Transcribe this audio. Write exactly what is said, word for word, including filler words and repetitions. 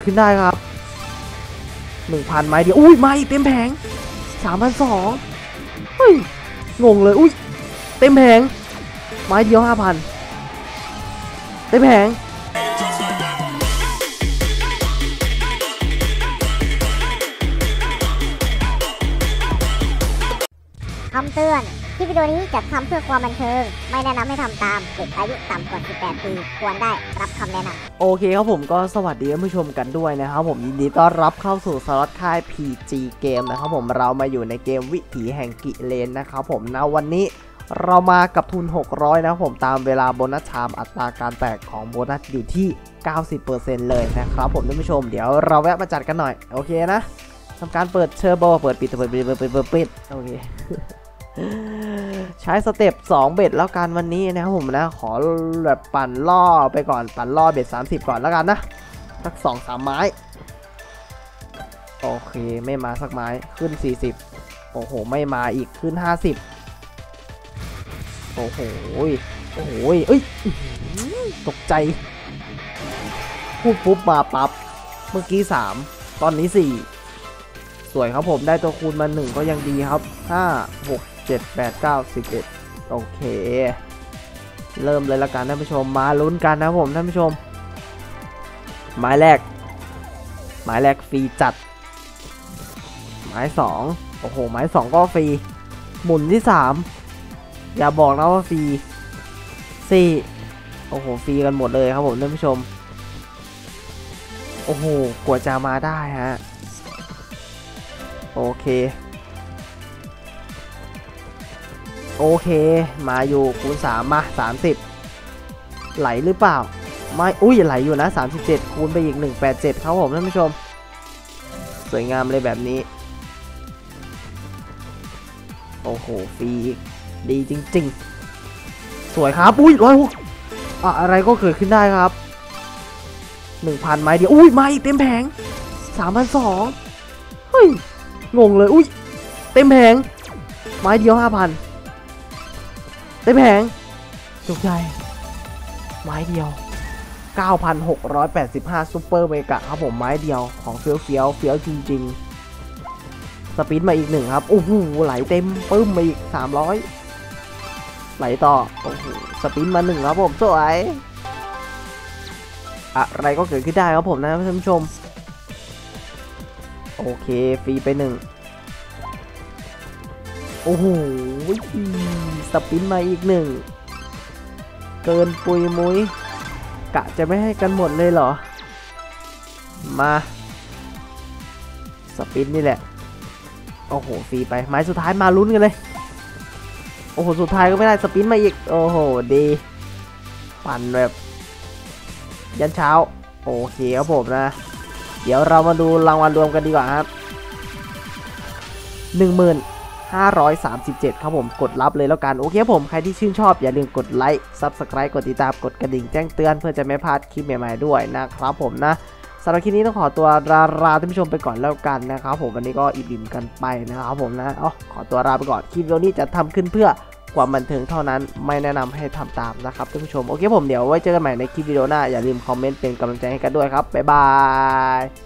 ขึ้นได้ครับ หนึ่งพัน ไม้เดียวอุ้ยไม้เต็มแผง สามพันสองร้อย เฮ้ยงงเลยอุ้ยเต็มแผงไม้เดียว ห้าพัน เต็มแผงคำเตือนคลิปวิดีโอนี้จัดทำเพื่อความบันเทิงไม่แนะนำให้ทำตามเด็กอายุต่ำกว่าสิบแปดปีควรได้รับคำแนะนำโอเคครับผมก็สวัสดีท่านผู้ชมกันด้วยนะครับผมยินดีต้อนรับเข้าสู่สล็อตค่าย พี จี เกมนะครับผมเรามาอยู่ในเกมวิถีแห่งกิเลนนะครับผมนะวันนี้เรามากับทุนหกร้อยนะครับผมตามเวลาโบนัสไทม์อัตราการแตกของโบนัสอยู่ที่ เก้าสิบเปอร์เซ็นต์ เลยนะครับผมท่านผู้ชมเดี๋ยวเราแวะมาจัดกันหน่อยโอเคนะทำการเปิดเชอร์โบเปิดปิดเปิดปิดเปิดปิดเปิดปิดโอเคใช้สเต็ปสองเบ็ดแล้วกันวันนี้นะครับผมนะขอแบบปั่นล่อไปก่อนปั่นล่อเบ็ดสามสิบก่อนแล้วกันนะสัก สองสาม ไม้โอเคไม่มาสักไม้ขึ้นสี่สิบโอ้โหไม่มาอีกขึ้นห้าสิบโอ้โหโอ้โหเอ้ยตกใจพูดปุ๊บมาปั๊บเมื่อกี้สามตอนนี้สี่สวยครับผมได้ตัวคูณมาหนึ่งก็ยังดีครับห้า หก เจ็ด แปด เก้า สิบเอ็ดโอเคเริ่มเลยละกันท่านผู้ชมมาลุ้นกันนะผมท่านผู้ชมหมายแรกหมายแรกฟรีจัดหมายสองโอ้โหหมายสองก็ฟรีหมุนที่สามอย่าบอกนะว่าฟรีสี่โอ้โหฟรีกันหมดเลยครับผมท่านผู้ชมโอ้โหกว่าจะมาได้ฮะโอเคโอเคมาอยู่คูณสามมาสามสิบไหลหรือเปล่าไม่อุ้ยไหลอยู่นะสามสิบเจ็ดคูณไปอีกหนึ่งร้อยแปดสิบเจ็ดครับผมท่านผู้ชมสวยงามเลยแบบนี้โอ้โหฟรีดีจริงๆสวยครับอุ้ยร้อยหกอะไรก็เกิดขึ้นได้ครับ หนึ่งพัน ไม้เดียวอุ้ยไม้เต็มแผง สามพันสองร้อย เฮ้ยงงเลยอุ้ยเต็มแผงไม้เดียว ห้าพัน เต็มแผงตกใจไม้เดียว เก้าพันหกร้อยแปดสิบห้า ซุปเปอร์เมกะครับผมไม้เดียวของเฟี้ยวเฟี้ยวเฟี้ยวจริงๆสปินมาอีกหนึ่งครับโอ้โหไหลเต็มปึ้มมาอีกสามร้อยไหลต่อโอ้โหสปินมาหนึ่งครับผมสวยอะไรก็เกิดขึ้นได้ครับผมนะท่านผู้ชมโอเคฟรีไปหนึ่งโอ้โหสปินมาอีกหนึ่งเกินปุยมุ้ยกะจะไม่ให้กันหมดเลยเหรอมาสปินนี่แหละโอ้โหฟรีไปไม้สุดท้ายมาลุ้นกันเลยโอ้โหสุดท้ายก็ไม่ได้สปินมาอีกโอ้โหดีปั่นแบบยันเช้าโอเคครับผมนะเดี๋ยวเรามาดูรางวัลรวมกันดีกว่าครับ หนึ่งหมื่นห้าร้อยสามสิบเจ็ด ครับผมกดรับเลยแล้วกันโอเคผมใครที่ชื่นชอบอย่าลืมกดไลค์ ซับสไครบ์ กดติดตามกดกระดิ่งแจ้งเตือนเพื่อจะไม่พลาดคลิปใหม่ๆด้วยนะครับผมนะสำหรับคลิปนี้ต้องขอตัวลาลาท่านผู้ชมไปก่อนแล้วกันนะครับผมวันนี้ก็อิ่มๆกันไปนะครับผมนะอ๋อขอตัวลาไปก่อนคลิปวิดีโอนี้จะทำขึ้นเพื่อความบันเทิงเท่านั้นไม่แนะนำให้ทำตามนะครับท่านผู้ชมโอเคผมเดี๋ยวไว้เจอกันใหม่ในคลิปวิดีโอหน้าอย่าลืมคอมเมนต์เป็นกำลังใจให้กันด้วยครับบ๊ายบาย